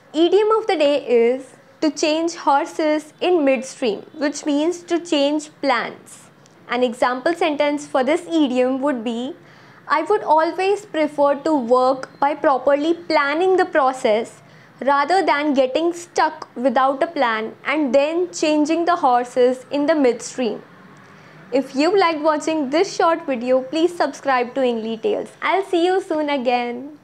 Idiom of the day is to change horses in midstream, which means to change plans. An example sentence for this idiom would be, I would always prefer to work by properly planning the process rather than getting stuck without a plan and then changing the horses in the midstream. If you liked watching this short video, please subscribe to EngliTales. I'll see you soon again.